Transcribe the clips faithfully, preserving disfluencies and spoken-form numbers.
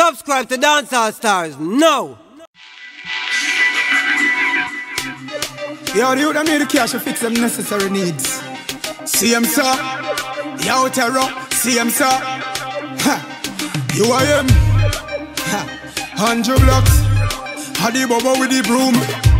Subscribe to Dancehall Stars now. Yo, the youth them need the cash to fix them necessary needs. See him, sir. Yo, terror. See him, sir. Ha. You I am. Ha. Hundred blocks. Hadi Bobo with the broom.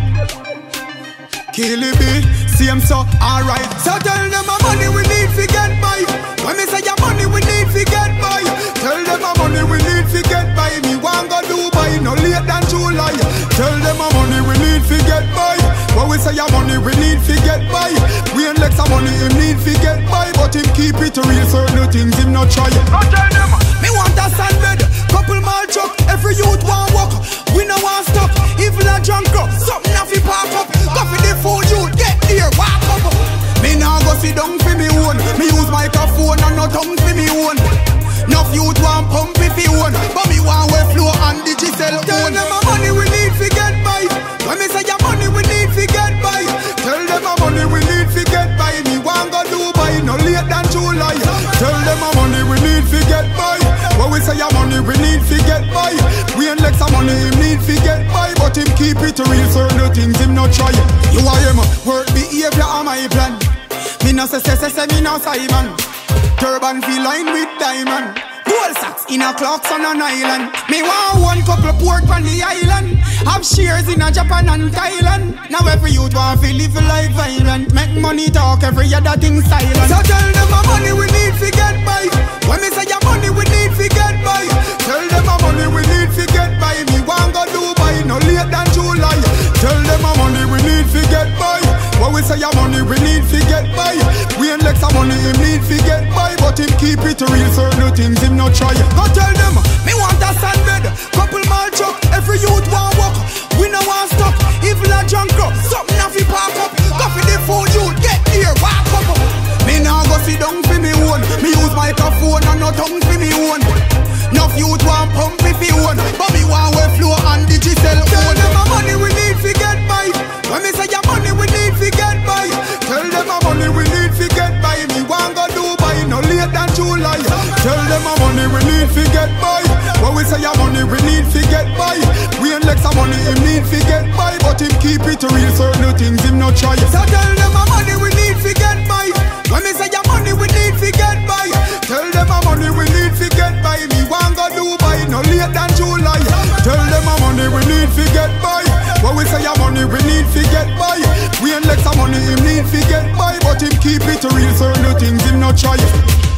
Kill it, be. See him, sir. Alright. So tell them my money we need to get by. When me say your money we need to get by. Tell them my money we need to get by. Me want go Dubai no late than July. Tell them my money we need to get by. When we say your money we need to get by. We ain't like some money him need to get by. But him keep it real, certain things him not try. Not tell them. Me want a sandbed, couple mile truck. Every youth want walk. We no want stop. Evil and drunk up, something have to park up. Go for the phone youth, get here, walk up. Me now go sit down for me own. Me use microphone and no tongue for me own. Nuff youth want pump if he own. But me want we flow and digital own. Tell them my money we need to get by. When me say your money we need to get by. Tell them my money we need to get by. Me want go Dubai no late than July. Tell them my money we need to get by. When we say your money we need to get by. We ain't like some money him need to get by. But him keep it real, certain things him not try. You are him, work behavior on my plan. Me no say say say say me no Simon. Turban feel line with diamond. Gold socks in a clocks on an island. Me want one couple port on the island. Have shares in a Japan and Thailand. Now every youth want to live a life violent. Make money talk, every other thing silent. So tell them my money we need to get by. When me say your money we need to get by. Tell them my money we need to get by. Me want go Dubai no late than July. Tell them my money we need to get by. When we say your money we need to get by. We ain't like some money him need to get by. But him keep it real, certain things him not try. Go tell them, me want a sandbed, couple mile truck. Every youth want walk, we no want stop. Evil and drunk up, something have to park up. Go for the phone youth, get here, walk up. Me now go sit down for me own. Me use microphone and no tongue for me own. Nuff youth want pump if he own. But me want we flow and digital own. Tell them my money we need to get by. When me say your money we need to get by. Tell them my money we need to get by. Me want go Dubai no late than July. Tell them my money we need to get by. When we say your money we need to get by. We ain't like some money him need to get by. But him keep it real, certain things him not try. So tell them my money we need to get by. When me say your money we need to get by. Tell them my money we need to get by. Me want go Dubai no late than July. Tell them my money we need to get by. When we say your money we need to get by. We ain't like some money him need to get by. But him keep it real, certain things him not try.